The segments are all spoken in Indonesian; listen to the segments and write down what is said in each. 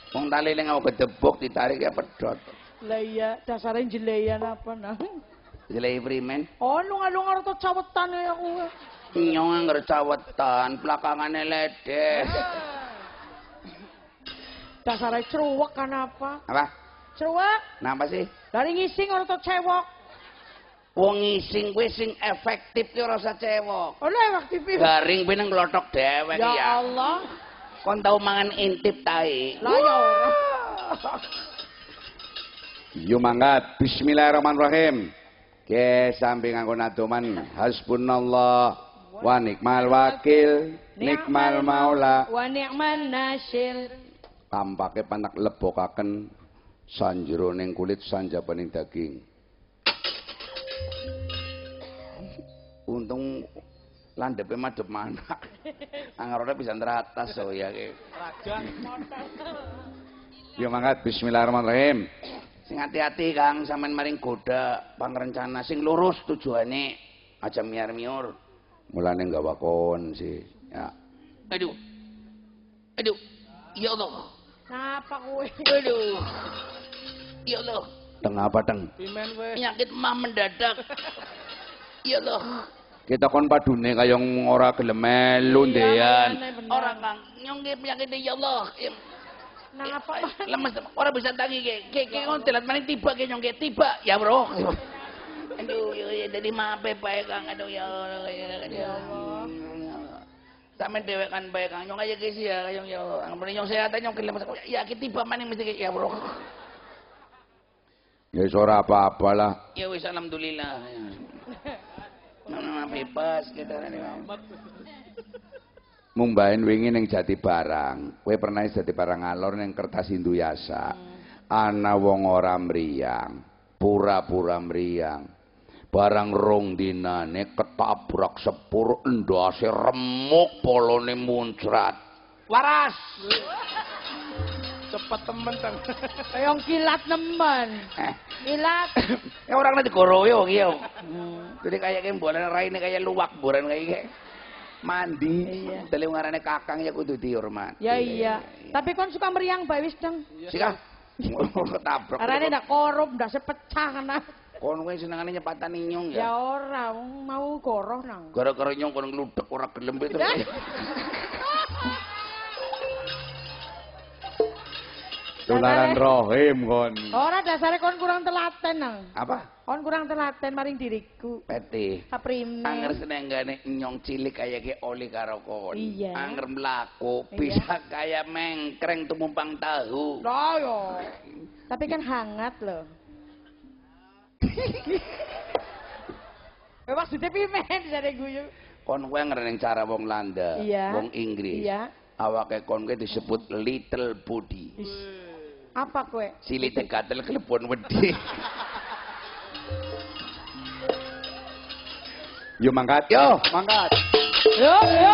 Wong tali ning nggo gedebok ditarik ya pedhot. Lah iya, dasare jeleyan apa nang? Jelei primen? Oh, lunga-lunga rata cawetan ya kowe. Nyong anggar cawetan, belakangane ledeh. Dasare cruwek kan apa? Apa? Cruwek. Napa sih? Dari ngising ora tau cewek. Wong ngising kuwi sing efektif ki ora usah cewek. Oh, lha efektif. Garing kuwi nang nglothok dhewek ya. Ya Allah. Kon tau mangan intip tae. Lah ya ora. Yo mangkat, bismillahirrahmanirrahim. Ke samping nganggo nadoman hasbunallah wa nikmal wakil, nikmal maula wa ni'man nasyir. tampake panak lebokaken sanjeroning kulit sanjabaning daging. Untung landepe madhep manak. Angarane bisa neratas so ya ki. Ragan motor. Yo mangkat, bismillahirrahmanirrahim. Sing hati-hati Kang sampean maring goda pangrencana sing lurus tujuane aja miar-miur. Mulane nggawa kon sih. Ya. Aduh. Aduh. Ya Allah. Napa kowe? Aduh. Ya Allah. Teng apa teng? Pimen kowe. Penyakit mah mendadak. Ya Allah. Kita kon padune kaya ora gelem melu ndean. Ora Kang, nyong ge penyakit ya Allah. Nang apa? Lemes ora bisa tangi ke kon telat maning tiba ke nyong ke tiba ya bro. Aduh ya jadi mape bae Kang aduh ya Allah. Sampe dhewek kan bae Kang nyong aja guys ya nyong ya. Ampun nyong sehat nyong ke lemes ya ke tiba maning mesti ya bro. Ya ora apa-apalah. Ya wis alhamdulillah. Mana bebas kita nih. Mumbahin wingi ning Jati Barang. Kowe pernah Jati Barang ngalor ning Kertas Induyasa. Ana wong ora mriyang, pura-pura mriyang. Barang rong dinane ketabrak sepur endase remuk polone muncrat. Waras. Cepet temen tang. Kayong kilat nemen. Kilat. Ya orang nanti goroyo iki yo. Jadi kayak mbolen raine kayak luwak boran kayak mandi. Iya. Dale ngarane kakang ya kudu dihormat. Ya iya. Tapi kon suka meriang bae wis dong. Sika. Ketabrak. Arane ndak korup, ndak sepecah kana. Kon kowe senengane nyepatan nyong ya. Ya ora, mau goroh nang. Gara-gara nyong kon ngludhek ora gelem itu. Tularan rohim kon. Ora dasare kon kurang telaten nang. Apa? Kon kurang telaten maring diriku. Peti. Kaprime. Anger senenggane nyong cilik kaya ke oli karo kon. Iya. Anger mlaku Iya. bisa kaya mengkreng tumumpang tahu. Lah yo. Tapi kan hangat loh. Maksudnya pimen dari guyu. Kon kowe ngereng cara wong Landa, Iya. wong Inggris. Iya. Awake kon kowe disebut little body. Apa kowe? Silite gatel klepon wedi. Yo mangkat. Yo, mangkat. Yo.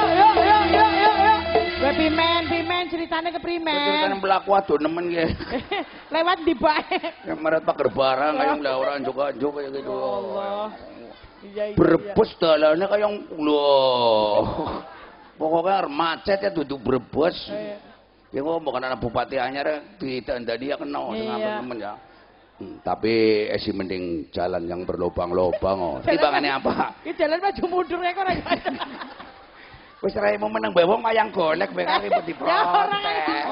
Kowe pimen ceritane ke primen. Kan mlaku ado nemen ge. Lewat di bae. Yang meret pager barang kaya lah ora njuk-njuk kaya gitu. Allah. Iya. Brebes dalane kaya lho. Pokoknya macet ya duduk Brebes. Ya ngomong kan anak bupati anyar ditandani ya kena sing temen ya. Tapi esi mending jalan yang berlobang-lobang oh. Timbangannya apa? Iki jalan maju mundur kok ora. Wis raimu meneng bae wong wayang golek bae kari diprotes.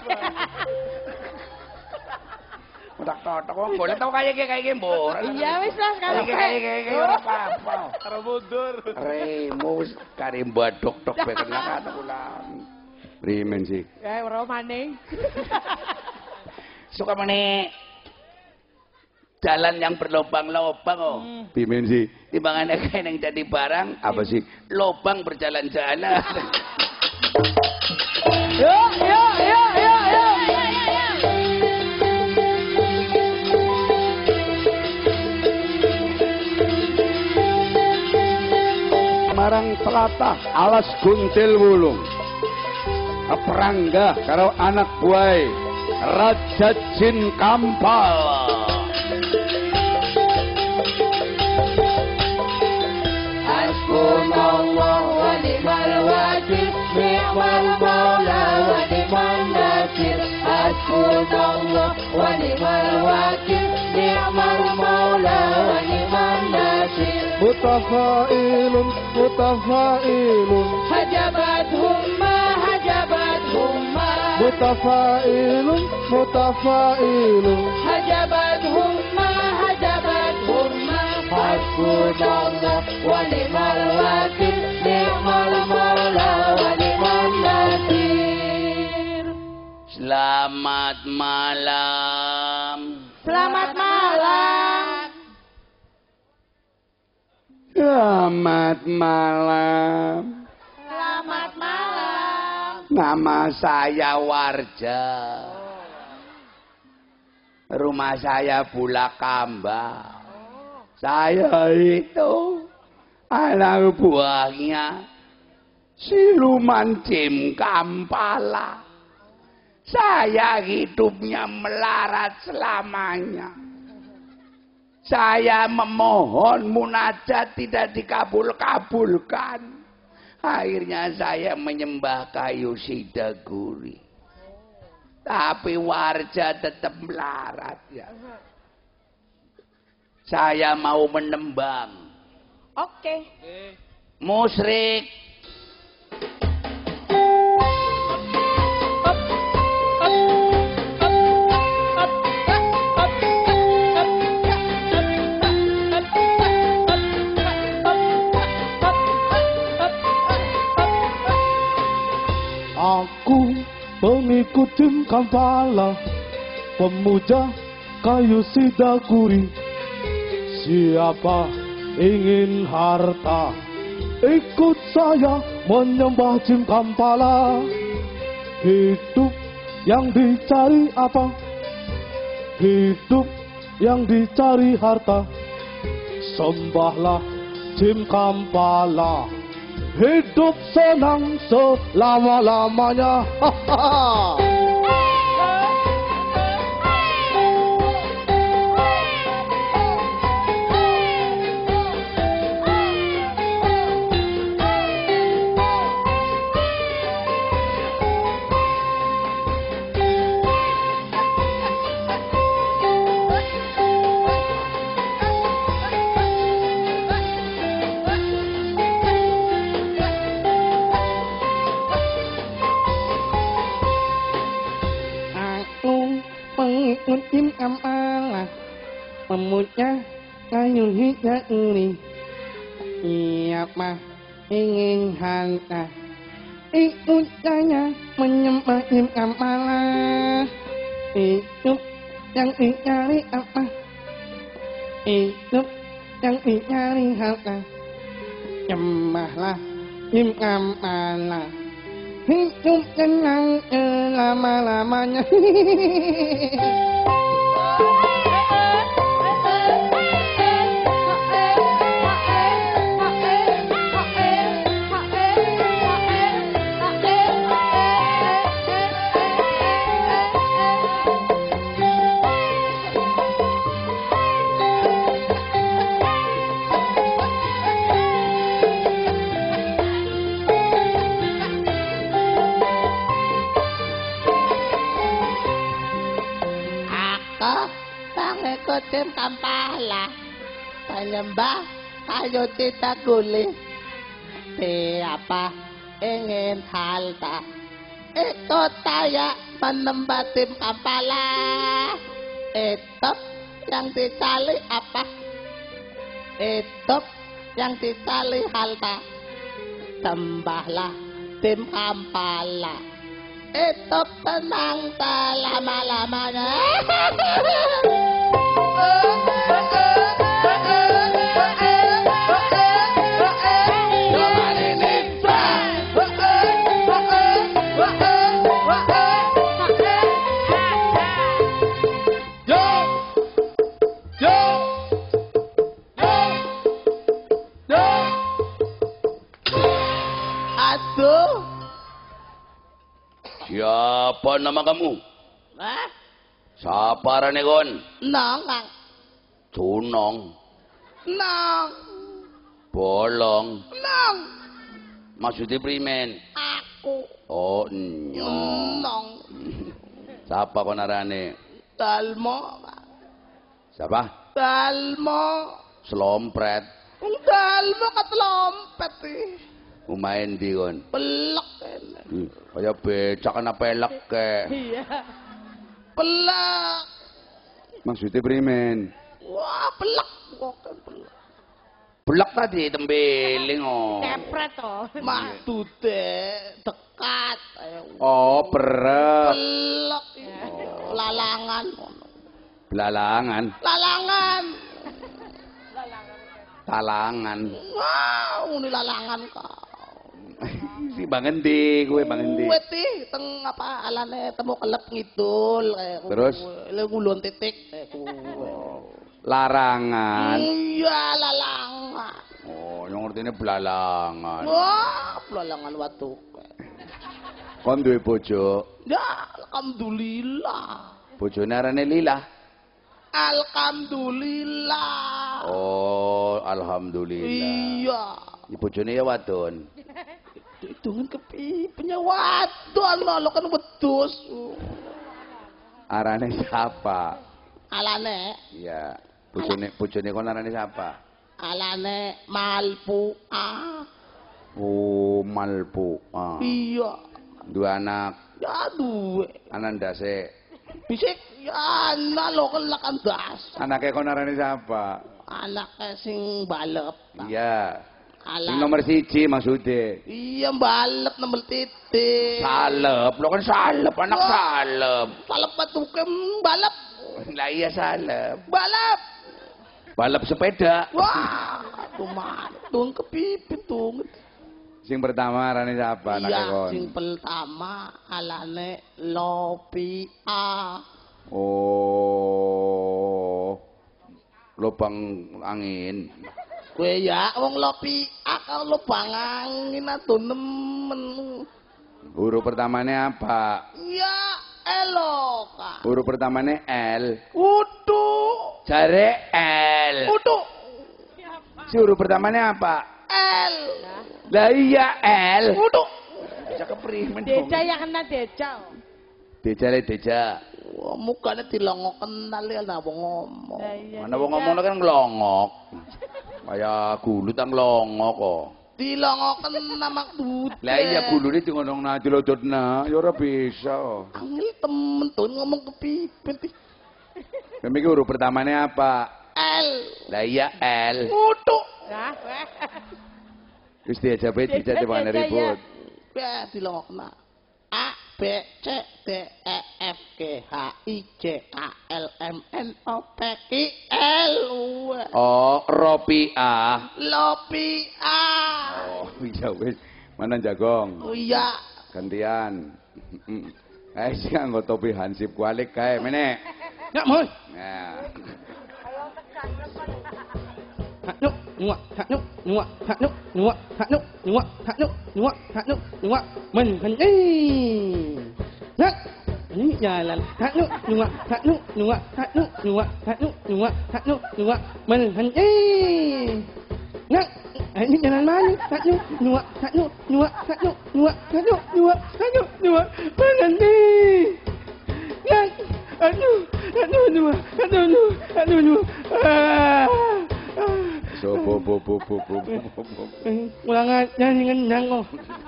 Udah totok wong golek tau kaya iki mbok. Iya wis lah sekarang. Kaya ora apa-apa. Karo mundur. Raimu wis kari mbadok tok bae kena kata kula. Primen sih. Ya ora maning. Suka meneh jalan yang berlobang-lobang oh. Primen sih. Timbangannya kayak yang jadi barang Apa sih? lobang berjalan-jalan. Yo. Marang telatah alas guntil wulung. Keperangga karo anak buai Raja Jin Kampal. Hasbunallah wa ni'mal wakil, ni'mal maula wa ni'mal nasir. hasbunallah wa ni'mal wakil, ni'mal maula wa ni'mal nasir. Mutafailun, mutafailun, Hajabat humma, hajabat humma, mutafailun, mutafailun, hajabat humma, hajabat humma. Hasbunallah wa ni'mal wakil, ni'mal maula wa ni'mal nasir. Selamat malam. Selamat malam. Selamat malam. Selamat malam. Nama saya Warja. Rumah saya Bulakamba. Saya itu anak buahnya siluman Jim Kampala. Saya hidupnya melarat selamanya. Saya memohon munajat tidak dikabul-kabulkan. Akhirnya saya menyembah kayu sidaguri. Tapi Warja tetap melarat ya. Saya mau menembang. Oke. Musyrik. Aku pengikut Jim Kampala, pemuja kayu sidaguri. Siapa ingin harta, ikut saya menyembah Jim Kampala. Hidup yang dicari apa? Hidup yang dicari harta. Sembahlah Jim Kampala. Hidup senang selama-lamanya. Jim Kampala, pemuja kayu sidaguri. Siapa ingin harta, ikut saya menyembah Jim Kampala. Hidup yang dicari apa? Hidup yang dicari harta. Sembahlah Jim Kampala. Hidup tenang selama-lamanya. Jim Kampala, penyembah kayu sidaguri. Siapa ingin harta, ikut saya menyembah Jim Kampala. Hidup yang dicari apa? Hidup yang dicari harta. Sembahlah Jim Kampala. Hidup tenang selama-lamanya. Siapa nama kamu? Hah? Siapa kon? Nong, Kang. Cunong. Nong. Bolong. Nong. Maksudnya primen? Aku. Oh, nyong. Nong. Siapa kon arane? Dalmo. Siapa? Dalmo. Slompret. Dalmo katlompet iki. Umain di kon. Pelek. Kaya becak ana pelek ke. Iya. Pelek. Maksudnya primen? Wah, pelek kok pelek. Belak tadi tembeling oh. Kepret to. Maksudnya dekat. Oh, berep. Pelek. Lalangan. Belalangan. Lalangan. Talangan. Wow, ini lalangan kok. Si Bang Endi, kowe Bang Endi. Kuwe ti teng apa alane temu kelep ngidul kayak Terus? ngulon titik kayak Larangan. Iya, lalangan. Oh, yang ngertine belalangan. Wah, lalangan watu. Kon duwe bojo. Ya, alhamdulillah. Bojone arane Lila. Alhamdulillah. Oh, alhamdulillah. Iya. Di bojone ya wadon. Hitungan kepipenya wadon lo kan wedus. Arane siapa? Alane, Iya. Bojone kon arane siapa? alane malpua. Oh, malpu. Ah. Iya. Dua anak. Ya duwe. Anandase. Bisik ya ana lo kan lakan das. Anake kon arane siapa? Anake sing balep. Iya. Sing Alah. nomor 1 maksude. Iya balep nomor titik. Salep, lo kan salep, anak Wah. salep. Balep patukem balep. Lah iya salep. Balep. Balap sepeda. Wah, tuman. Tung kepipit tung. Sing pertama arane siapa anake Iya, kon? sing pertama alane Lopia. Oh. Lubang angin. Kue ya wong Lopia kau lubang angin atuh nemen. Huruf pertamanya apa? Ya eloka. Huruf pertamanya L. Udu. Jare L. Udu. Si huruf pertamanya apa? L. Lah iya L. Udu. Bisa keprimen dong. Deja yang kena deja. Deja le deja. Wah, mukanya dilongok kenal ya lah wong ngomong. Lah iya. Mana wong ngomong kan ngelongok. Kayak gulut ang longok kok. Dilongoken nama dute. Lah iya gulune dingonongna dilodotna, ya ora bisa. Angel temen tuh ngomong kepipit. Kami iki huruf pertamanya apa? L. Lah iya L. Udu. Nah, Wis diajabe dijate mana ribut. Ya dilongokna. A B C D E F G H I J K L M N O P Q L U Oh, Ropiah. Lopia. Oh, iya wis. Mana jagong? Oh iya. Gantian. Ayo sing nganggo topi hansip kualik kae meneh. Ya, moy. Nah. Haknuk, nuak, haknuk, nuak, haknuk, nuak, haknuk, nuak, haknuk, nuak, haknuk, nuak. Mình hình y. Nhắc. Ini jalan. Haknuk, nuak, haknuk, nuak, haknuk, nuak, haknuk, nuak, haknuk, nuak. Mình hình y. Nhắc. Ini jalan mana? Haknuk, nuak, haknuk, nuak, haknuk, nuak, haknuk, nuak, haknuk, nuak. Mình hình y. Nhắc. Aduh, aduh, nuak, aduh, nuak, aduh, nuak. So bo. Ulangan nyanyi ngenyang kok.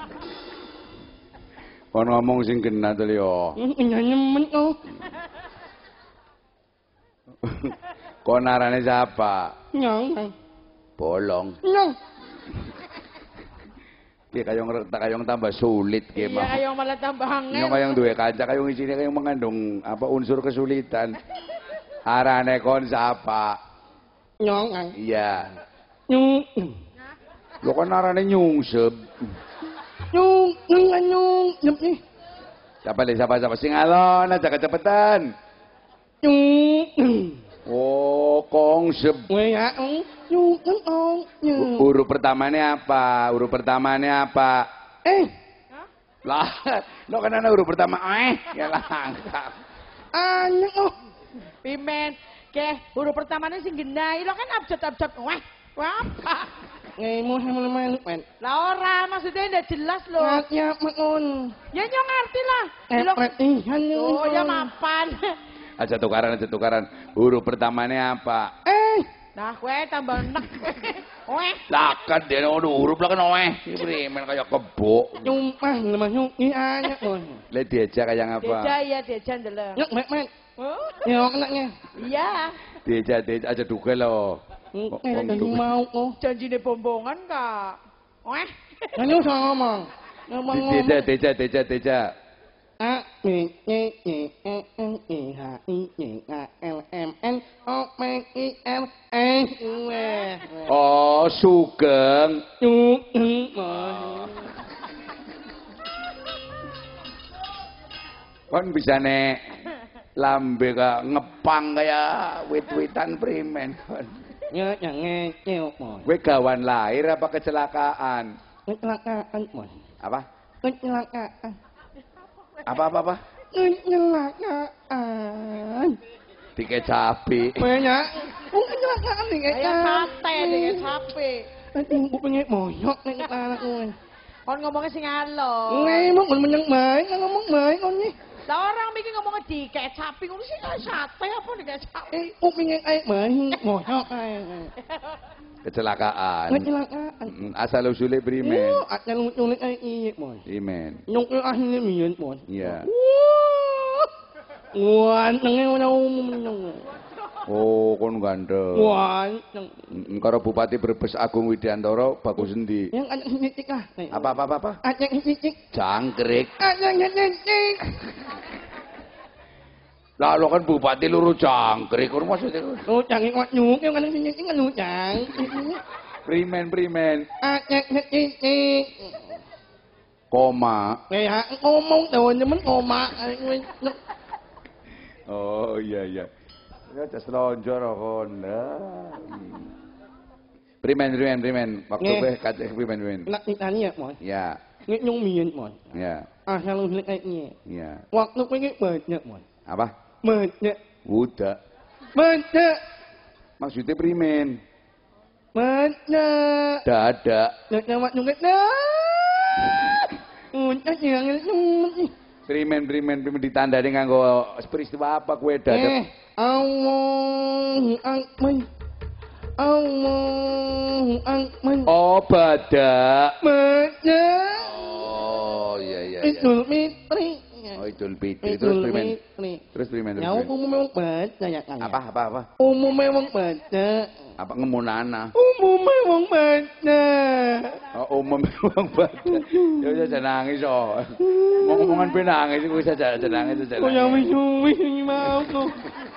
Kon ngomong sing kena to yo. Nyanyi men kok. Kon arane siapa? Nyong. Bolong. Nyong. Ki kayong tambah sulit ki iya mah. kayo malah tambah angin. Yung kayong duwe kaca kayong isine kayong mengandung apa unsur kesulitan. Arane kon siapa? Nyong. Iya. Nyong. Lo kan arane nyungsep. Nyong. Nyong. Nyong. Siapa sing alon aja kecepetan. Nyong. Oh, kongsep. Weh ya. Nyong. Nyong. Huruf pertamanya apa? Lah, lo kan ana huruf pertama ya langkap. Nyong. Pimen. Ke huruf pertamanya sing genai. Lo kan abjad. Wah. Apa? Ngemu sama men. Lah ora, maksudnya ndak jelas lho. Ya makun. Ya nyong ngerti lah. Iya Oh, ya mapan. Aja tukaran. Huruf pertamanya apa? Nah, kowe tambah nek. Weh. Lah kan dia ono huruf lah kan weh. Iki primen kaya kebo. Nyumpah lemah nyuki aja mon. Le Deja kayak apa? Deja ya, Deja ndelok. Nyuk men. Oh. Ya anaknya. Iya. Deja aja duga lo. Mau kok. Janjine bombongan, Kak. Weh. Anu sama ngomong. Deja. A B C D E F G H I J K L M N O P I L S U V. Oh, Sugeng. Kon bisa nek lambe ka ngepang kaya wit-witan primen kon. Ya jangan ngecel mon. Kowe gawan lahir apa kecelakaan? Kecelakaan mon. Apa? Kecelakaan. Apa? Kecelakaan. Dikecapi. Banyak. Kecelakaan nih Kayak sate deh, sapi. Aku pengen moyok nih anak gue. Kon ngomongnya sing alon. Ngomong kon menyang baik, ngomong baik kon nih. Lah orang mikir ngomongnya dikecapi, ngono sih kayak sate apa dikecapi. Aku pengen air baik, moyok aja. Kecelakaan. Kecelakaan. Asal usule primen. Ada lucu-lucu air iya mon. Primen. Nyok akhirnya mian mon. Iya. Gantengnya udah umum. Oh, kon ganteng. Ganteng. Karo Bupati Brebes Agung Widiantoro bagus endi? Yang ada titik lah. Apa? Ada titik. Jangkrik. Ada titik. Lah lo kan bupati luru jangkrik, kur maksudnya. Lu jangan kuat nyuk, yang ada titik kan lu jang. Primen. Ada titik. Koma. Kayak ngomong tuh, temen koma. Oh iya. Ya jas lonjor kon. Primen. Waktu kowe kacek primen. Nak ditanya mon. Ya. Nyung mian mon. Ya. Asal lu kayaknya. Ya. Waktu pengen banyak mon. Apa? Banyak. Udah. Banyak. Maksudnya primen. Banyak. Dadak. Nak nyunget nah. Udah jangan nyunget. Primen ditandani nganggo peristiwa apa kowe dadak? Allahu Akbar. Oh, badak. Banyak. Oh, iya. Idul Fitri. Oh, Idul Fitri. Terus primen. Ya umum memang baca ya kan. Apa? Umum memang baca. Apa ngemunana? Umum memang baca. Oh, umum memang baca. Ya aja nangis oh. Ngomong-ngomongan pe nangis iku wis aja nangis. Kok ya wis mau kok.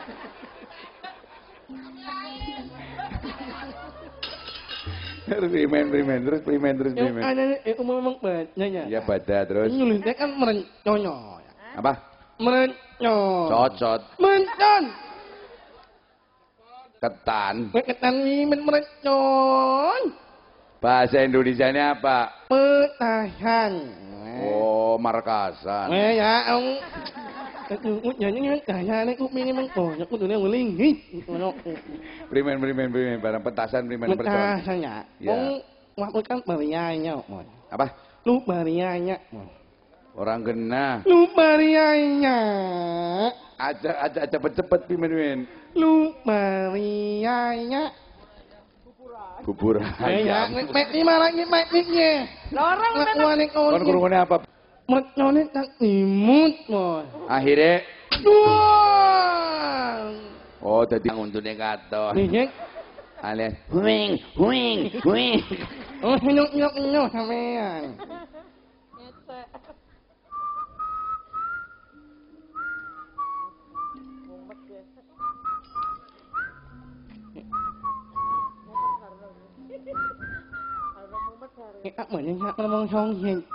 Terus primen. Yang ada umum memang baca ya. Ya baca terus. Nyulisnya kan merenconyo. Apa? Merenconyo. Cocot. Mencon. Ketan. Ketan ini merencon. Bahasa Indonesianya apa? Petahan. Oh, markasan. Ya, ông. Nyanyi kaya nek kuping memang banyak kudune ngelingi. Primen barang petasan primen percon. Petasan ya. Wong waktu kan barianya, mon. Apa? Lu barianya, mon. Orang kena. Lu barianya. Aja cepet primen. Lu barianya. Bubur Ya, ayam. mek lagi mek-meknya. Lorong tenan. Kon kurungane apa? Motone tak imut, mon. Akhirnya Wah. oh dadi nguntune katon. Nih, Alias huing. oh nyok sampean. Kitaเหมือนยังกำลังช่องเห็น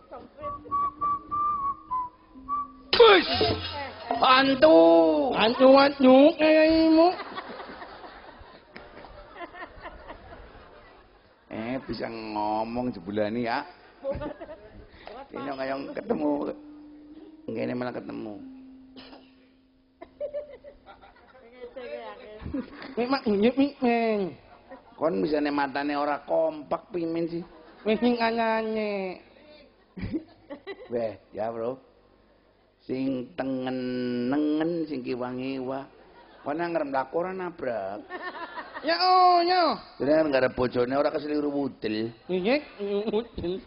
Hantu. Ancu kayak imu. Bisa ngomong jebulani ya. Ini kayak ketemu. Ngene malah ketemu. Memang nyep meng. Kon misane matane ora kompak pimin sih. Wis sing anane. Weh, ya bro. Sing tengen-nengen sing kiwa-ngiwa. Kon nang mlaku ora nabrak. Ya oh yo. Dene enggak ada bojone ora keseliru wudel. Nggih, mudel.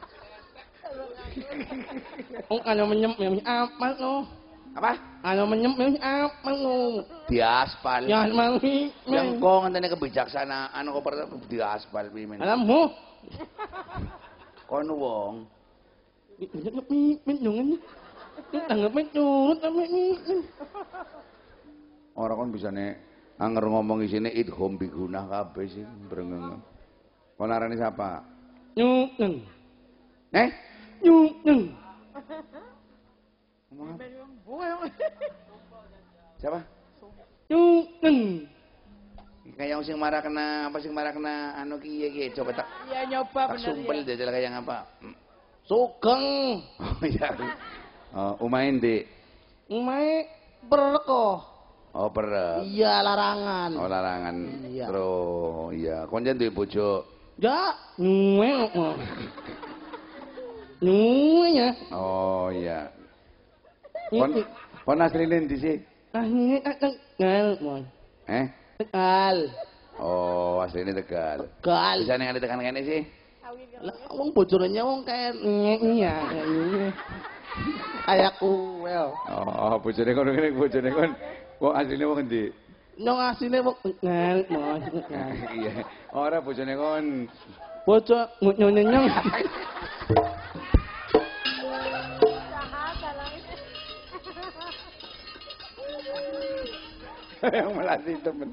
Oh, ano menyem apa no? Apa? Ano menyem apa no? Di aspal. Ya mangi. Yang kok ngenteni kebijaksanaan kok perlu di aspal pimin. Alammu. Kon wong. Minungan. Tanggap menurut Ora kon bisane anger ngomong isine idhom bigunah kabeh sih brengeng. Kon arane sapa? Nyungen. Nyungen. Ngomong apa? Siapa? Nyungen. Kayak sing marah kena apa sing marah kena anu ki coba tak. Iya nyoba Tak bener sumpel ya. jajal kayak apa? Sugeng. Oh iya. Umain di. Umai berko. Oh perep. Iya larangan. Oh larangan. Iya. Terus iya. Kon jan duwe bojo. Ya, Nyuen. Nyuen ya. Oh iya. Kon asline ndi sih? Ah ini tegal, mon. Tegal. Oh, asline Tegal. gal. Bisa ning tekan kene sih. Lah wong bojone wong kayak Iya. kayak kuel. Oh, bojone kon ngene bojone kon. Kok asline wong endi? Nyong asine wong Tegal, mon. Tegal. Iya. Ora bojone kon. Bojo nyonyong. Yang melatih temen.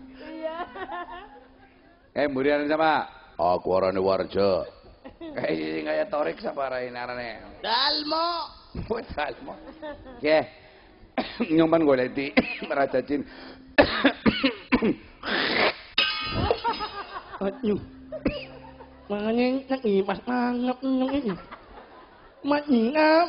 Iya. Mburian sama? Aku orane Warja. Kayak Torik sapa arane? Dalmo. Buat Dalmo. Nggih. Nyuman golek di Raja Jin. Aduh. Makanya nak pas mangap nyong ini. Mangap.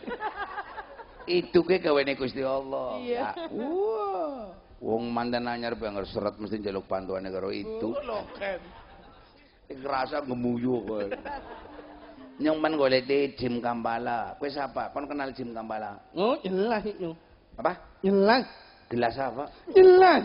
Itu ke gaweane Gusti Allah. Iya. Wah. Wong mandan anyar banger seret mesti njaluk bantuane karo itu. Loken. Ngerasa ngemuyu kowe. Nyong men golek di Jim Kambala. Kowe sapa? Kon kenal Jim Kambala? Oh, jelas itu. Apa? Jelas. Gelas apa? Jelas.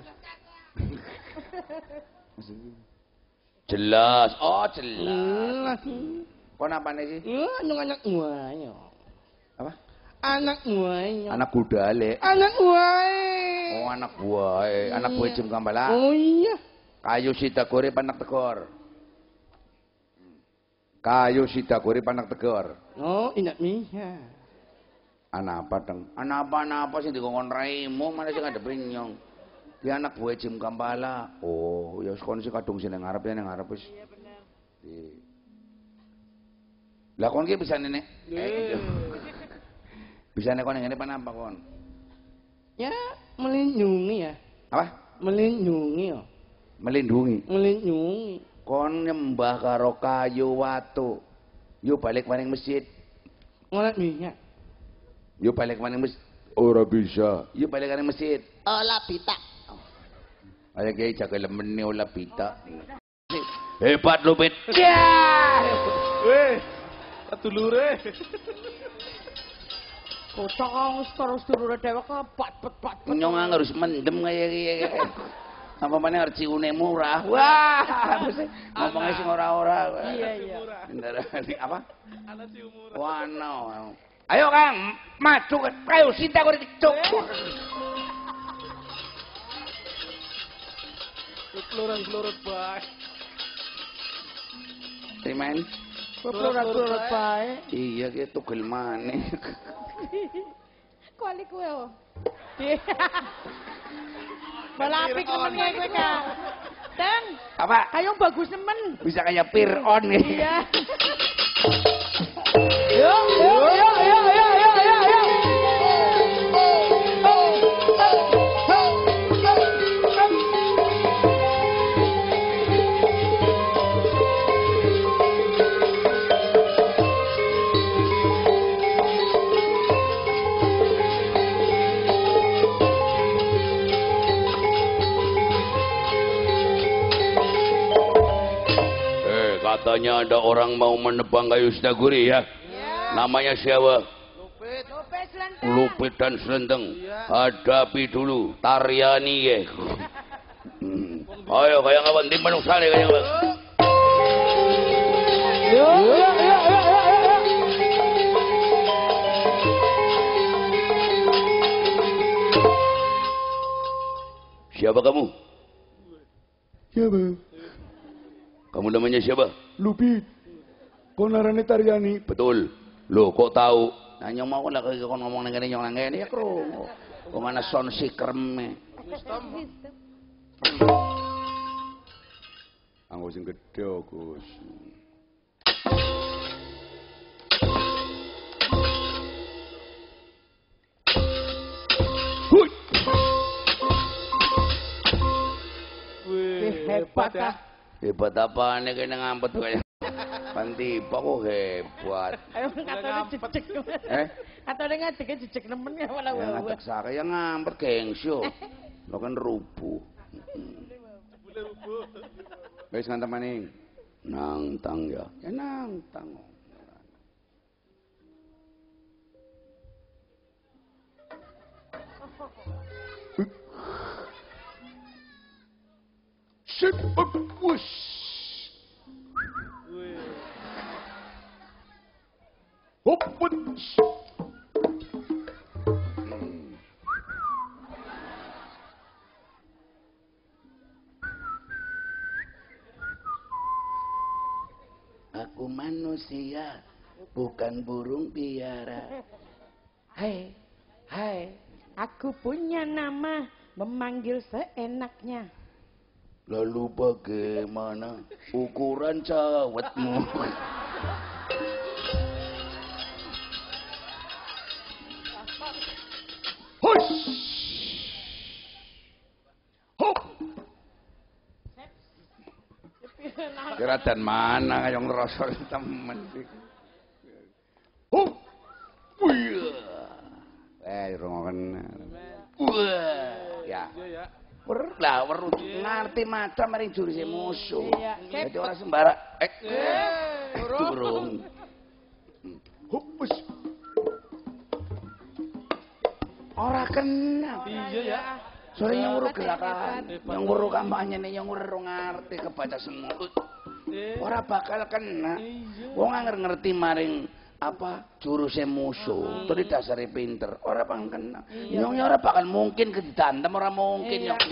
Jelas. Oh, jelas. Jelas. Kon apane sih? Nyong anak muayo. Apa? Anak muayo. Anak budale. Anak muayo. Oh, anak buah. Anak buah Jim Kambala. Oh iya. Kayu Sidagore panak tegor. Kayu Sidagore panak tegor. Oh, ingat Mia. Anak apa dong? Anak apa sih dikongkon raimu mana sih ngadepi nyong. Dia anak buah Jim Kambala. Oh, ya kon sih kadung sing ngarep ya nang ngarep wis. Iya bener. Lah kon ki bisa nenek. Bisa nek kon ngene panapa kon? Ya, melindungi ya. Apa? Melindungi ya. Melindungi. Melindungi. Kon nyembah karo kayu watu. Yo balik maning masjid. Ngolat Mia. Yo balik maning masjid. Ora bisa. Yo balik maning masjid. Olah pita. Ayo kiai jaga lemene olah pita. Hebat lu, Bet. Weh, dulure. Kocok terus dulure dhewe kepat. Nyong harus mendem kayak apa mana harus ciune murah. Wah, ngomongnya sing ora-ora. Iya. Bener apa? Anak cium murah. Wah, no. Ayo Kang, maju. Ayo Sinta kok dicuk. Pelurut bae. Timen. Pelurut bae. Iya ki tugel maneh. Kuali kowe yo. Balapik nemen kowe Kang. Teng. Apa? Kayu bagus nemen. Bisa kayak Fir'aun nih. Iya. Yo. Katanya ada orang mau menebang kayu Sudaguri ya. Namanya siapa? Lupit dan Selendeng. Hadapi dulu Taryani ya. Ayo kayak ngawan tim manungsane kayak ngawan. Siapa kamu? Siapa? Kamu namanya siapa? Lupit. Konarane Taryani. Betul. Loh kok tahu? Nah nyong mau lah kalau ngomong nang kene nyong nang kene ya krungu. Kok ana sound sikreme. Anggo sing gedhe, Gus. Hui. Hebat ah. Hebat apaan kene ngampet kayak. Panti kok hebat. Ayo katanya jejek. Katanya ngadeke jejek nemen ya wala Ya wae. ngatek saka ya ngampet gengsyo. Lo kan rubuh. Wis ngantem maning. Nangtang ya. Ya nangtang. Sit wis. Hop. Aku manusia, bukan burung piara. Hai, hai. Aku punya nama, memanggil seenaknya. Lalu bagaimana ukuran cawetmu? Hush. Hop. Kira dan mana kayong ngerosol temen. Hop. Rongokan. Wah. Ya. Lah weruh ngerti macam maring juruse musuh. Iya. Jadi orang sembarang. Durung. Hopus. Ora kena. Iya ya. Sore yang urut gerakan, yang urut kampanye nih, yang urut ngerti kebaca semua. Ora bakal kena. Wong ngerti maring apa jurusnya musuh. Terus dasare pinter. Ora bakal kena. Nyong ora bakal mungkin kedidantem, ora mungkin nyong.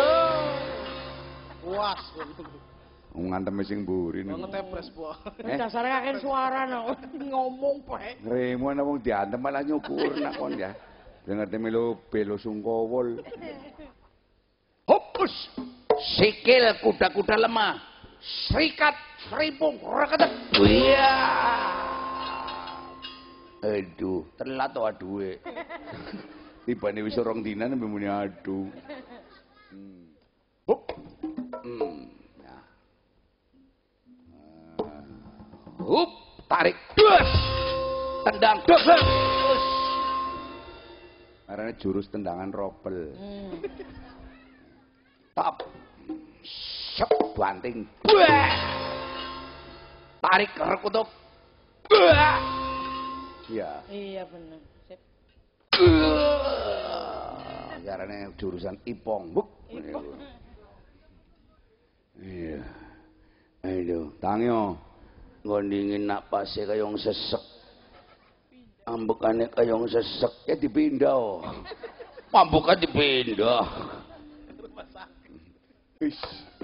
Puas. Ngantem sing mburi niku. Ngetepres, Po. Dasare kakek suara no. Ngomong pae. Remo ana wong diantem malah nyukur nak kon ya. Ngerti melu belo sungkowol. Hopus. Sikil kuda-kuda lemah. Serikat seripung raketek. Iya. Aduh, telat to aduhe. Tibane wis rong dina nembe muni aduh. Hop. Ya. Hup, tarik. Dus. Tendang dus. Arane jurus tendangan robel. Tap. Sep banting. Buah. Tarik rekutuk. Buah. Iya. Iya bener. Sip. Arane jurusan ipong. Buk. Ipong. Iya. Aduh, tangyo. Ngondingin napase kayong sesek. Ambekane kayong sesek ya dipindah. Oh. Pambukan dipindah. Wis.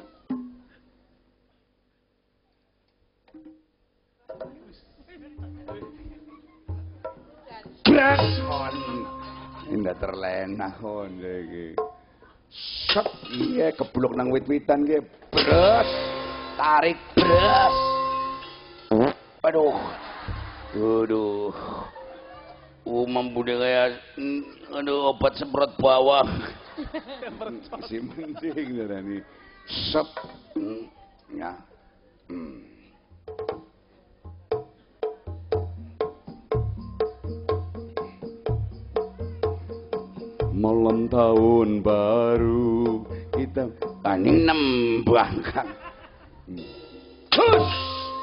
Blas kon. Indah terlena kon iki. Set iya keblok nang wit-witan ki. Bres. Tarik bres. Aduh. Aduh. Membudidaya aduh obat semprot bawang. Masih mending darani. Sep. Ya. Malam tahun baru kita Kaning nembang kan. Hush.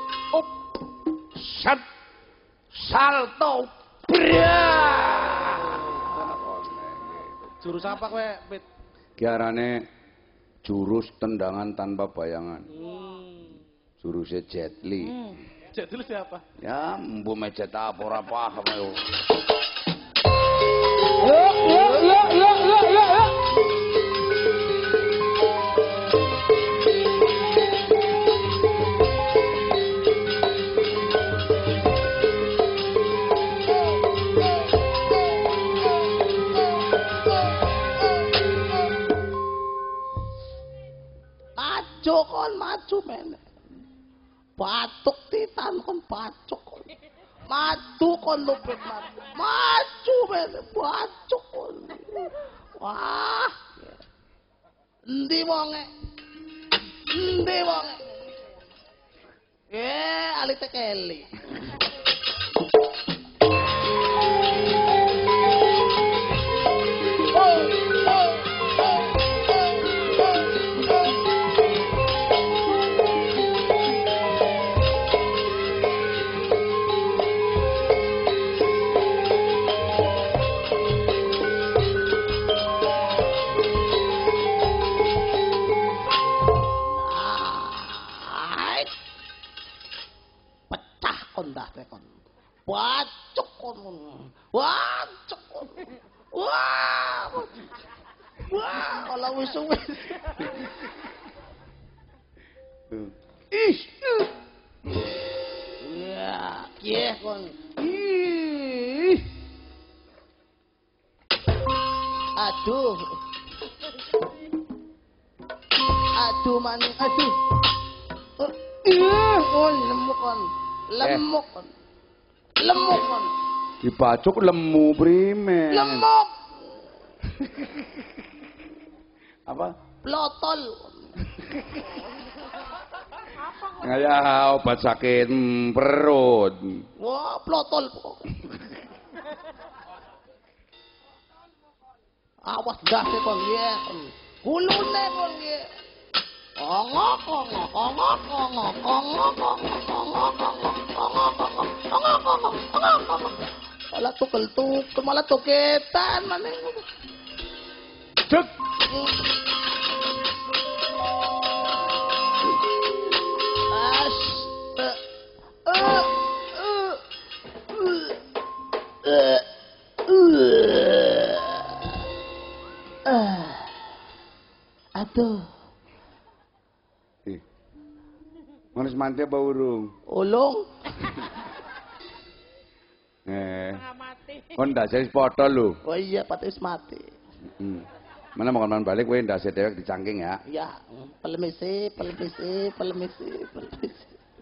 salto brak. Jurus apa kowe, Pit? Kiarane jurus tendangan tanpa bayangan. Jurusnya Jet Li. Jet Li siapa? Ya, mbu mejet apa ora paham yo. Maju kon maju men. Batuk titan kon batuk kon. Maju kon lupit maju. Maju men batuk kon. Wah. Endi wonge? Endi wonge? Alite keli. Wacuk kon. Wacuk kon. Wah. Wah, kalau wis-wis. Ih. Ya, kiye kon. Ih. Aduh. Aduh maning, aduh. Kon lemuk kon. Lemuk kon. Lemuk kon. Dibacok lemu primen. Lemuk. Apa? Plotol. Kayak obat sakit perut. Wah, plotol. Awas dase kon ye. Kulune kon ye. Ongok ongok ongok ongok ongok ongok ongok. Malah tukel-tukel, malah toketan maneh. Cek. Aduh. Manis mati apa urung? Ulung. Kon ndase wis padha lho. Oh iya, patis mati. Mana makan balik kowe ndase dewek dicangking ya. Ya, pelemisi, pelemisi, pelemisi, pelemisi.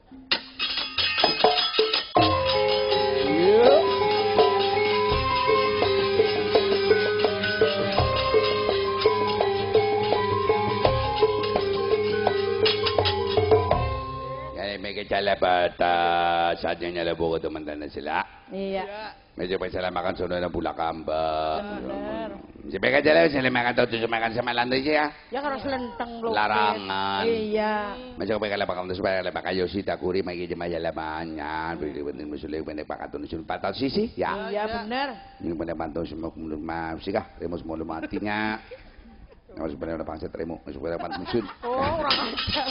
Jala bata saatnya nyala buku teman-teman sila. Iya. Medyo pa sila makan sunod ng bulakamba. Si Beka jala sila makan tahu tujuh makan sama lantai ya. Ya harus lenteng lho. Larangan. Iya. Medyo pa kala pakam supaya kala pakayo si takuri may kiji maya lamannya. Bili bener musulik bener pakatun sun patal sisi ya. Iya bener. Ini bener pantau semua kemudian maaf sih kah. Remus mau matinya. Nggak usah bener pangset remu. Masuk bener pantau sun. Oh orang aja.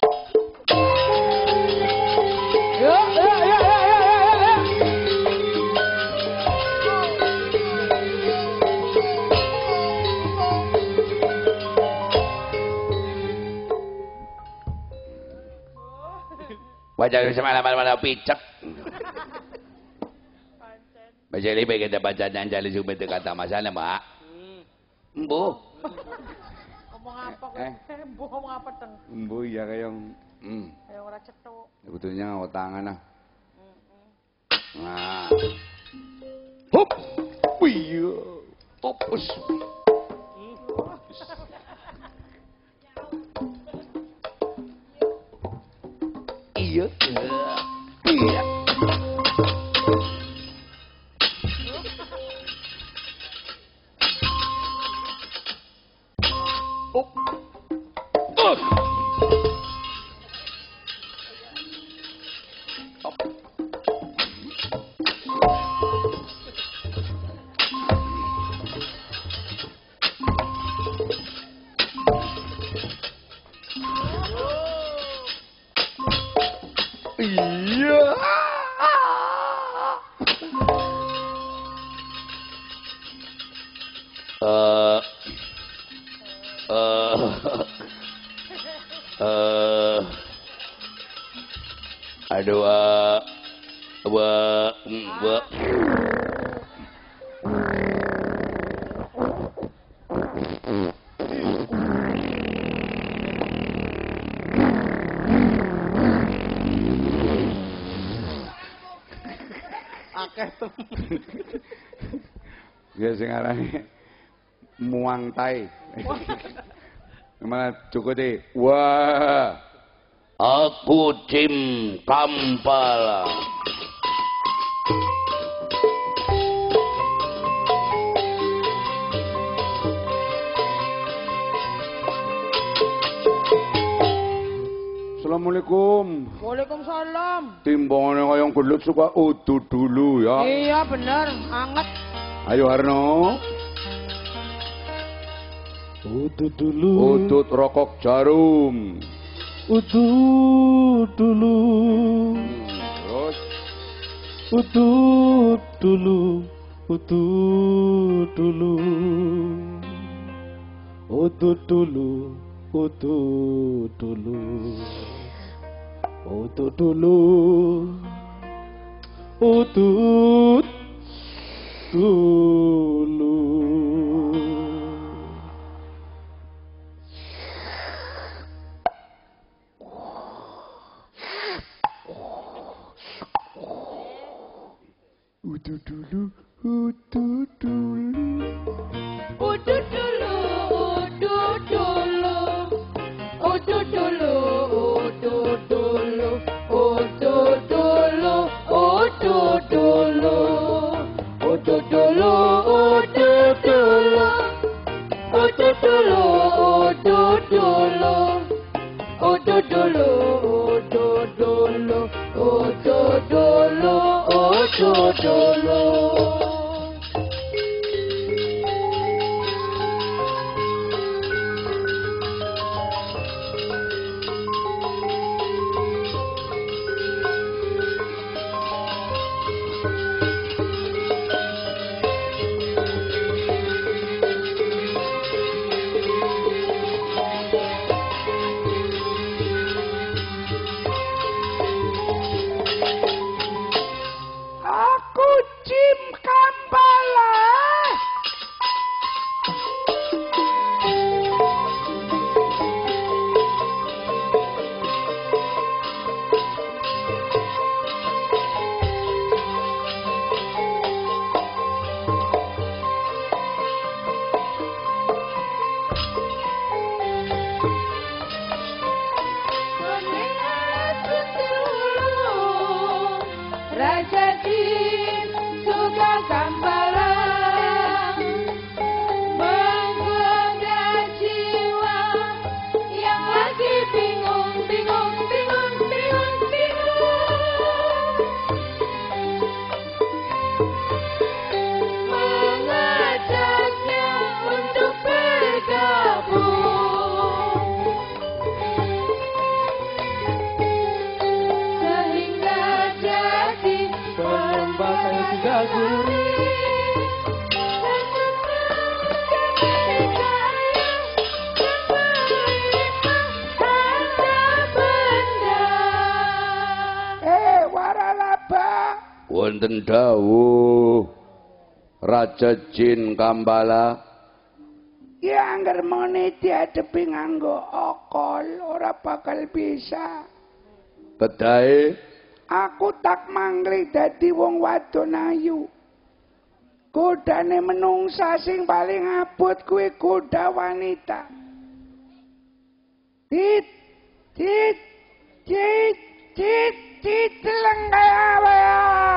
Baca semalam picek. Baca lebih kita baca dan jali subet kata masalah mbak. Embu. Ngomong apa? Embu ngomong apa teng? Embu ya kayak Kayak ora cetuk. Sebetulnya tangan ah. Nah. Hop. Wih. Opus. Iya. Iya. Op. Aduh, Akeh tuh. ya sing arane muang tai. Malah cukup deh. Wah, aku Jim Kampala. Assalamualaikum. Waalaikumsalam. Timbangannya kayong gelut suka utuh dulu ya. Iya bener, anget. Ayo Harno. Udut dulu. Udut rokok jarum. Udut dulu. Terus. Udut dulu. Udut dulu. Udut dulu. Udut dulu. Udut dulu. Udut dulu. Udut dulu, udut dulu. Udut dulu, udut dulu. Udut dulu, udut dulu. Udut dulu, udut dulu. Udut dulu, udut dulu. Udut dulu, udut dulu. Udut dulu, udut dulu. Udut dulu, udut dulu. Aku Jim Kampala. Raja Jin suka Kampala, menggoda jiwa yang lagi bingung, bingung, bingung, bingung, bingung. Mengajaknya untuk bergabung, sehingga jadi Perembak yang sudah gurih. Waralaba. Wonten dawuh Raja Jin Kampala. Ya angger mene diadepi nganggo okol ora bakal bisa. Kedahe Aku tak mangli dadi wong wadon ayu. Godane menungsa sing paling abot kuwi goda wanita. Tit tit tit tit tit teleng kaya apa ya?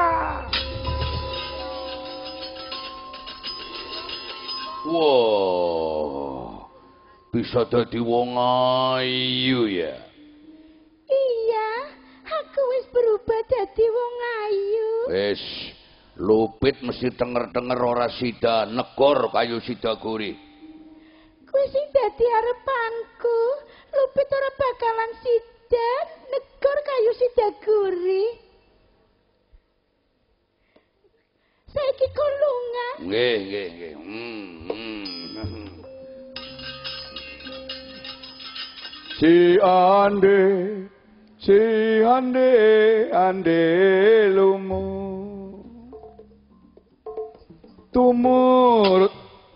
wah, bisa dadi wong ayu ya. Iya, aku wis berubah dadi wong ayu. Wis, Lupit mesti denger-denger ora sida negor kayu sida guri. Kuwi sing dadi arepanku. Lupit ora bakalan sida negor kayu sida guri. Saiki kok lunga. Nggih, nggih, nggih. Si ande lumu tumurut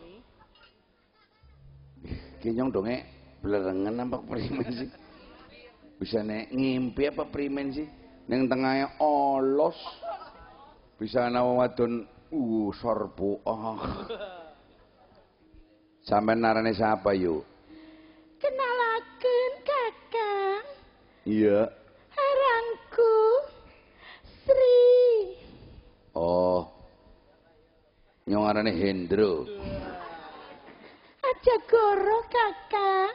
kinyong donge blerengen apa primen sih bisa nek ngimpi apa primen sih ning tengahnya olos bisa ana wadon sorbu sampean narane siapa yuk Kenalaken Kakang. iya Aranku Sri. oh nyong arane Hendro Aja goro Kakang.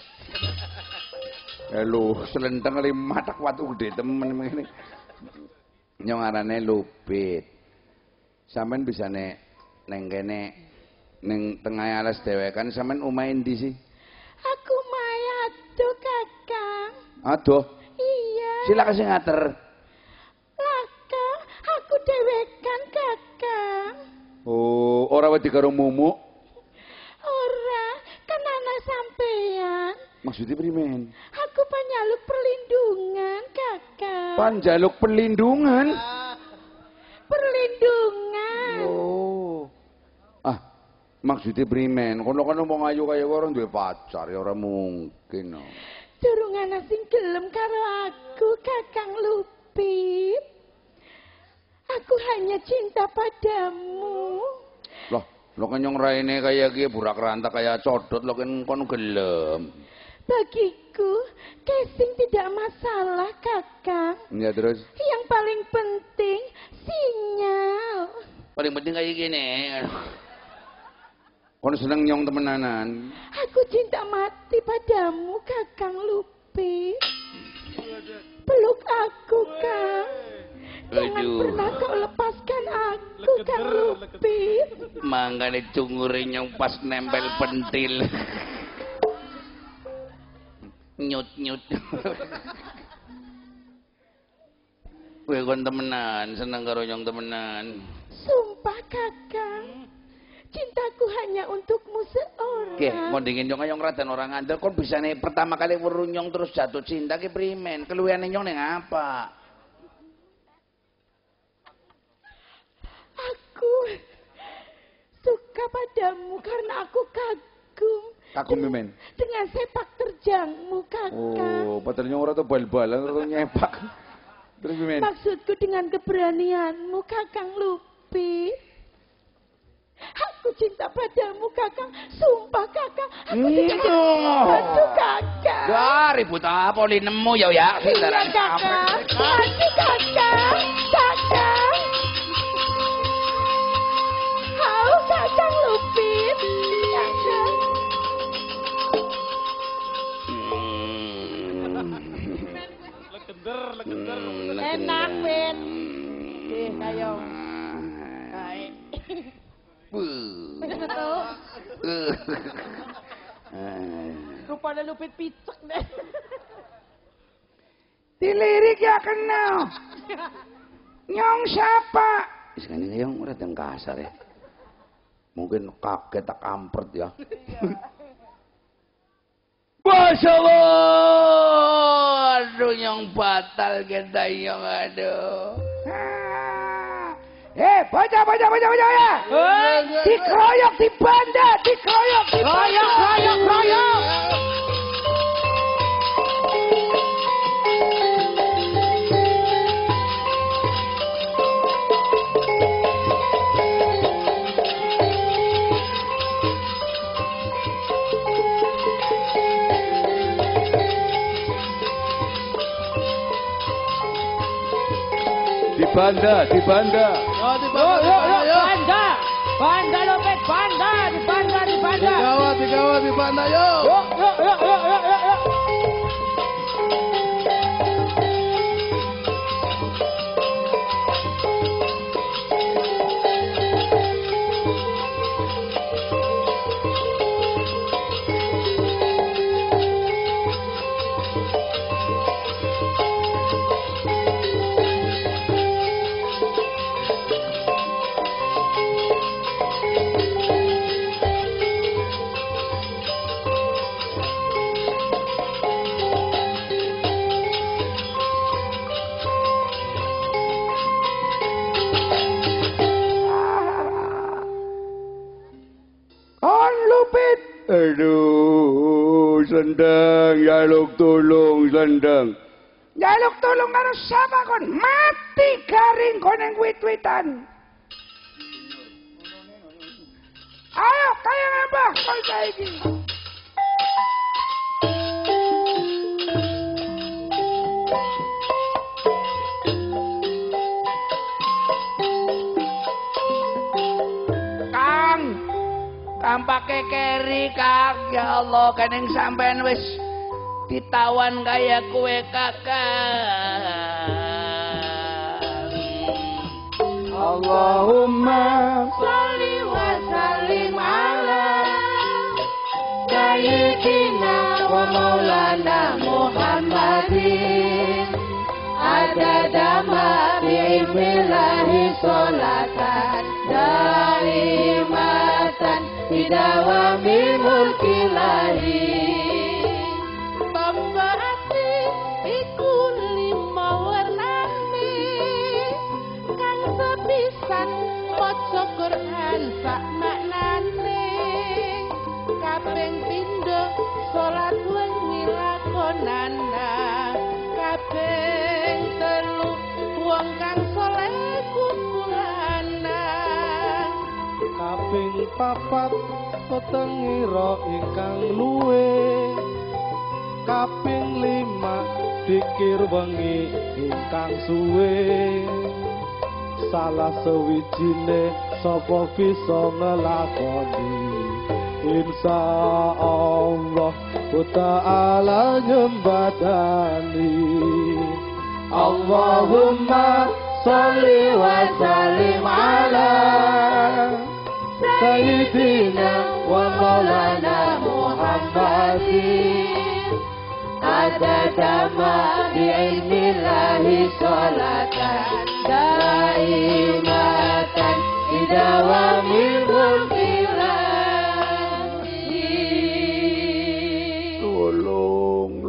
Lho, selenteng lima tak watu gede temen ngene. Nyong arane Lupit. Sampeyan bisa neng kene ning tengah alas dewekan sampeyan omahe ndi sih? Aku mayado Kakang. Aduh. Iya. Silakan sing ngater. Laka, aku dewekan Kakang. Oh, ora wedi karo mumuk. Ora, kan ana sampean. Maksudnya primen? Aku panyaluk perlindungan Kakang. Panjaluk perlindungan. Perlindungan. Oh. Ah, maksudnya primen? Kono-kono mau ngayu kaya orang duwe pacar ya ora mungkin. No. Durung ana sing gelem karo aku, Kakang Lupit. Aku hanya cinta padamu. Lo kan nyong raine kaya iki burak rantak kaya codot lo kan kono gelem. Bagiku, casing tidak masalah, Kakang. Ya terus? Yang paling penting, sinyal. Paling penting kayak gini. Kono seneng nyong temenanan. Aku cinta mati padamu, Kakang Lupit. Peluk aku, Kang. Jangan pernah kau lepaskan aku, Kang Lupit. Mangane cungure nyong pas nempel pentil. Nyut. Kowe kon temenan, seneng karo nyong temenan. Sumpah, Kakang. Cintaku hanya untukmu seorang. Oke, ngondingin nyong ayong raden orang ngandel kon bisa nih pertama kali weruh nyong terus jatuh cinta ki primen? Keluwiane nyong ning apa? Aku suka padamu karena aku kagum. Kagum mimen. Dengan sepak terjangmu, Kakang. Oh, padahal nyong ora tau bal-balan ora tau nyepak. Terus mimen. Maksudku dengan keberanianmu, Kakang Lupit. Aku cinta padamu, Kakang. Sumpah, Kakang. Aku tidak aduh, Kakang. Wah, ribut apa li nemu ya ya. Iya, Kakang. Aduh, Kakang. Kakang. Hau, Kakang Lupit. Kakang. Enak, Pit. Ih, kayo. Baik. Betul. Rupanya Lupit picek deh. Dilirik ya kenal. Nyong siapa? Sekarang ini yang udah yang kasar ya. Mungkin kaget tak kampret ya. Masya Allah. Aduh nyong batal kita nyong aduh. Baca ya. Dikeroyok di banda, dikeroyok di banda. Royok. Di banda. Banda Lupit, banda, di banda. Digawat di banda yuk. Yuk. Aduh, Sendang, jaluk tulung Sendang. Jaluk tulung karo sapa kon? Mati garing kon yang wit-witan. Ayo, kaya ngambah kon saiki. Tampake keri Kang, ya Allah kening sampean wis ditawan kaya kue Kakang. Allahumma sholli wa sallim ala sayyidina wa maulana Muhammadin adada ma bi'ilmillahi sholatan daimatan bidawami mulkilahi pembaati iku lima warnani kang sepisan maca Quran sak maknane kaping pindho salat wengi lakonana kaping telu wong kang saleh kumpulanana kaping papat petengira ingkang luwe kaping lima pikir wengi ingkang suwe salah sewijine sapa bisa ngelakoni insyaallah ta'ala nyembadani Allahumma sholli wa sallim ala Sayyidina wa maulana Muhammadin adada ma bi'ilmillahi sholatan daimatan bidawami mulkilahi tolong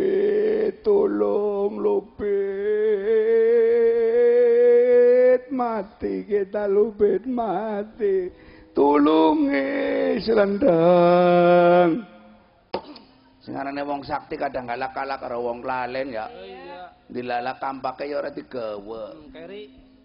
lupit mati kita lupit mati tulungi Selendang. Sing arane wong sakti kadang galak-galak karo wong lalen ya. Dilalak kampake ya ora digawa. Keri.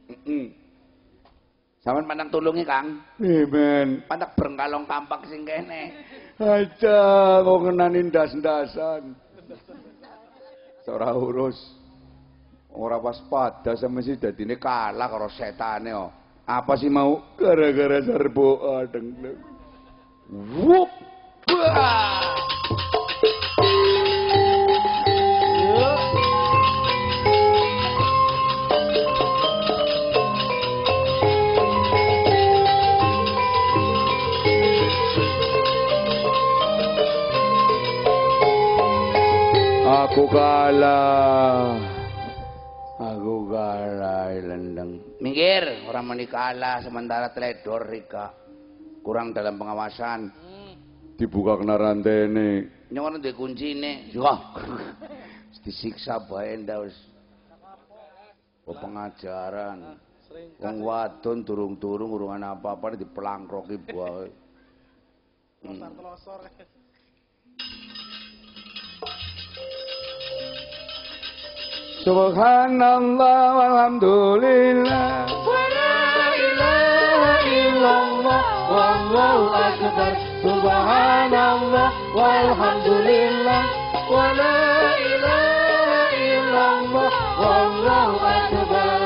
Sampeyan pandang tulungi Kang. Men. Pantak brengkalong kampak sing kene. Aja kok ngenani ndas-ndasan. Ora urus. Ora waspada semesti dadine kalah karo setane kok. Apa sih mau gara-gara serbo adeng. Wup. Aku kalah Lendeng. Minggir, orang menikah sementara teledor Rika. Kurang dalam pengawasan. Dibuka kena rantene. Nyono ndek kuncine. Yo. Disiksa bae ndak wis. Pengajaran. Wong wadon durung-durung urungan apa-apa dipelangkroki bae. Telosor. Subhanallah walhamdulillah wa la ilaha illallah wallahu akbar subhanallah walhamdulillah wa la ilaha illallah wallahu akbar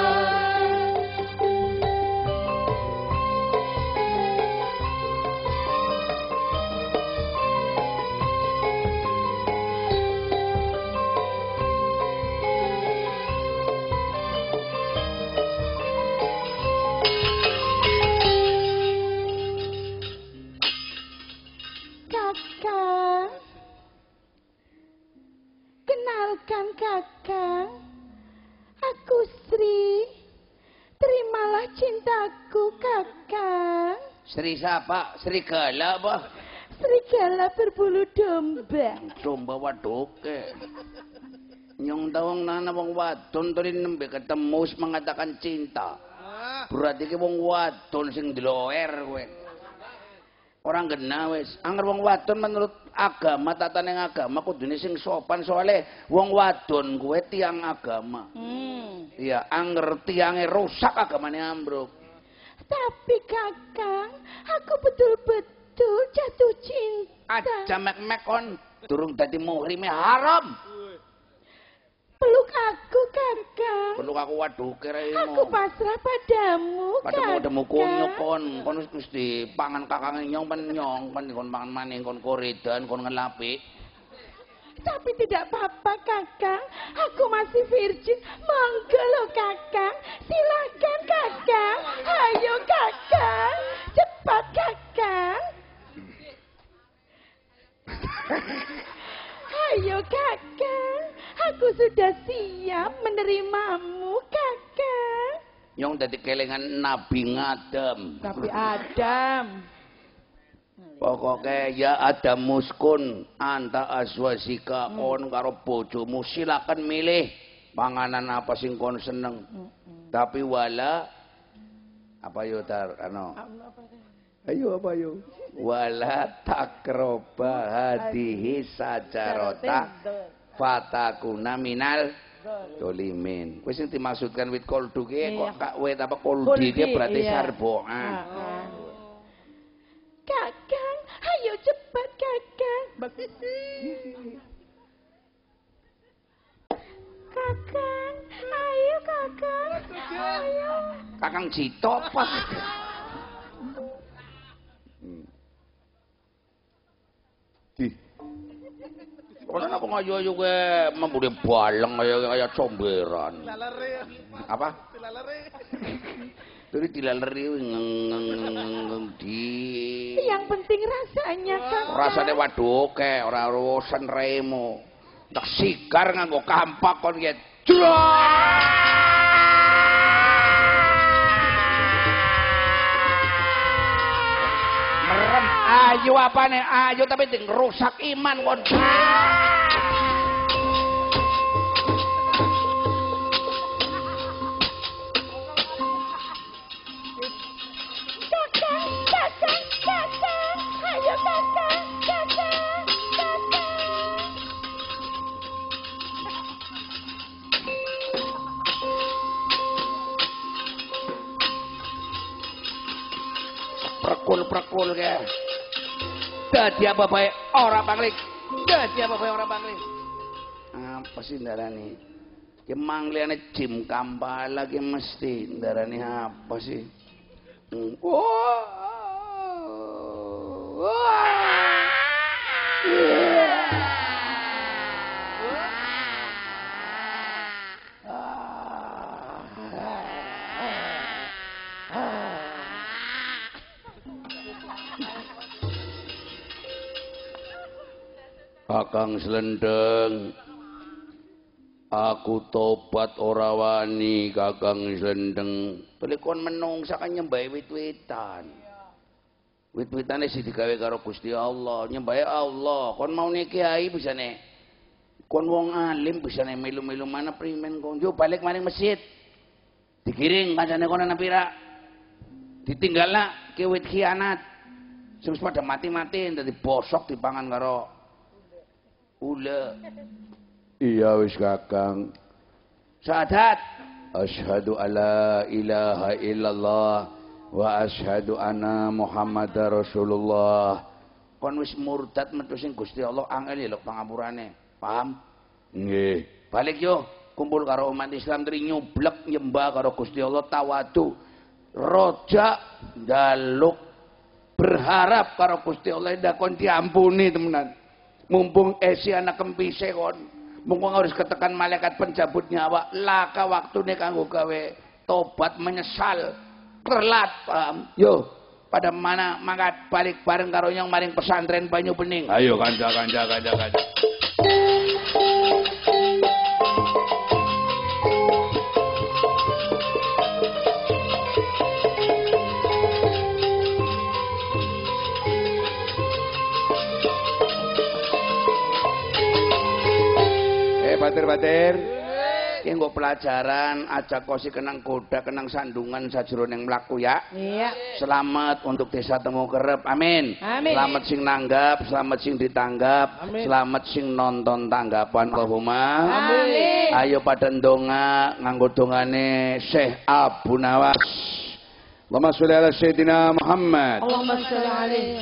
Kakang, aku Sri. Terimalah cintaku, Kakang. Sri siapa? Serigala apa? Serigala berbulu domba. Domba waduke. Nyong tawang nana wong wadon tadi nembe ketemu mengatakan cinta. Berarti ki wong wadon sing diloer kowe. Ora ngena wis. Anger wong wadon menurut agama tataning agama kudune sing sopan soalé wong wadon kuwe tiang agama. Iya, anger tiange rusak agamane ambruk. Tapi Kakang, aku betul-betul jatuh cinta. Aja mek-mek kon durung dadi muhrime haram. Peluk aku, Kakang. Peluk aku waduh keremu. Aku pasrah padamu, Padamu demu Kakang. kunyuk kon wis dipangan kakang nyong kon pangan maning kon koredan kon ngelapi. Tapi tidak apa-apa, Kakang. Aku masih virgin. Monggo lo, Kakang. Silakan, Kakang. Ayo, Kakang. Cepat, Kakang. Ayo, Kakang. Aku sudah siap menerimamu, Kakang. Nyong dadi kelingan Nabi Adam. Nabi Adam. Pokoknya ya ada muskun anta aswasika kon karo bojomu silakan milih panganan apa sing kon seneng. Tapi wala apa yo tar ayo apa yo wala takroba hadihi sajarota fatakuna minal dolimin. Kuwi sing dimaksudkan wit koldu ki kok wit apa koldi ki berarti sarboa. Kakang, ayo cepat, Kakang. Kakang, ayo, Kakang. Ayo. Kakang Jito apa? Di. Orang apa ngayu-ayu ke membudi baleng kayak comberan. Apa? Jadi dilaleri di. Yang penting rasanya, Kakang. Rasane waduh oke, ora urusan remo. Tak sikar nganggo kampak kon ya. Merem ayu apane ayu tapi ting rusak iman kon. Prekul ke. Dadi apa bae ora pangling. Dadi apa bae ora pangling. Apa sih ndarani? Ki mangliane Jim Kampala ki mesti ndarani apa sih? Kakang Slendeng, aku tobat ora wani Kakang Slendeng. Telikon menungsa kan nyembah wit-witan. Wit-witane sing digawe karo Gusti Allah, nyembah Allah. Kon mau nih kiai bisane. Kon wong alim bisane melu-melu mana primen kon. Yo balik maring masjid. Digiring kancane kono nang pira. Ditinggalna ke wit khianat. Sing pada mati-mati dadi bosok dipangan karo ula. Iya wis Kakang. Syahadat. Asyhadu alla ilaha illallah wa asyhadu anna Muhammadar Rasulullah. Kon wis murtad metu sing Gusti Allah angel lho pangapurane. Paham? Nggih. Balik yo kumpul karo umat Islam tri nyublek nyembah karo Gusti Allah tawadu. Rojak daluk berharap karo Gusti Allah ndak kon diampuni temenan. Mumpung esi anak kempise kon, mumpung harus ketekan malaikat pencabut nyawa, laka waktune kanggo gawe tobat menyesal, terlat paham. Yo, pada mana mangkat balik bareng karo nyong maring pesantren Banyu Bening. Ayo kanca. Batir iki nggo pelajaran aja kosi kenang goda kenang sandungan sajroning mlaku ya. Iya. Selamat untuk desa Temu Kerep. Amin. Amin. Selamat sing nanggap, selamat sing ditanggap, Amin. selamat sing nonton tanggapan Allahumma. Amin. Ayo pada ndonga nganggo dongane Syekh Abu Nawas. Allahumma sholli ala Sayyidina Muhammad. Allahumma sholli alaihi.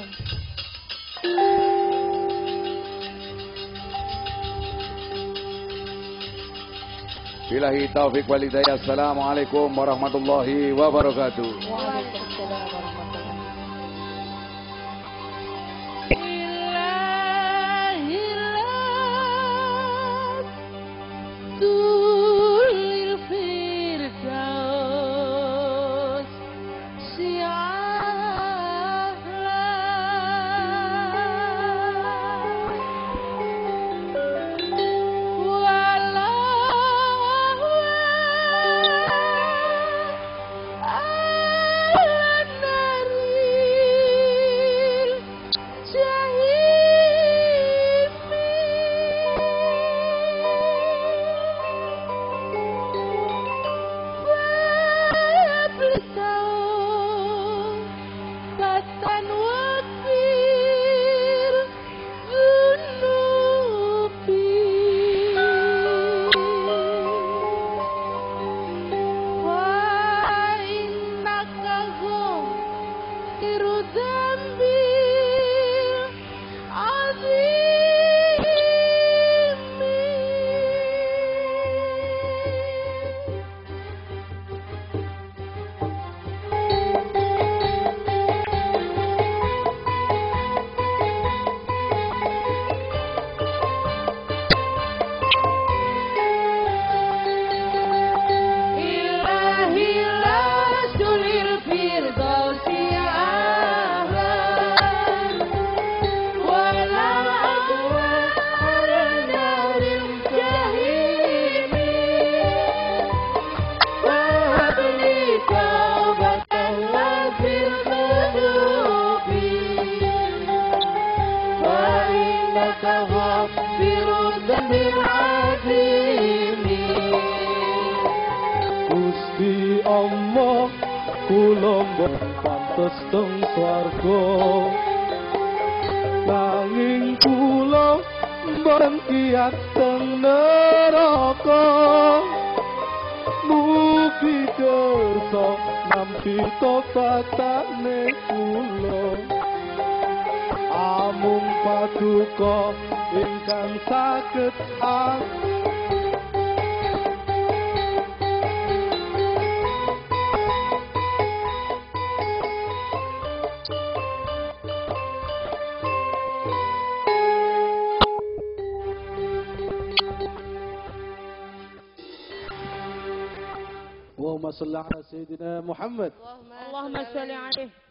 Billahi taufik wal hidayah. Assalamualaikum warahmatullahi wabarakatuh. Waalaikumsalam warahmatullahi Gusti Allah kula pantes teng swarga nanging kula mboten kiyat teng neraka mugi kersa nampi tobatane kula amung paduka ingkang saged Allahumma salli ala Sayyidina Muhammad. Allahumma sholli alaihi.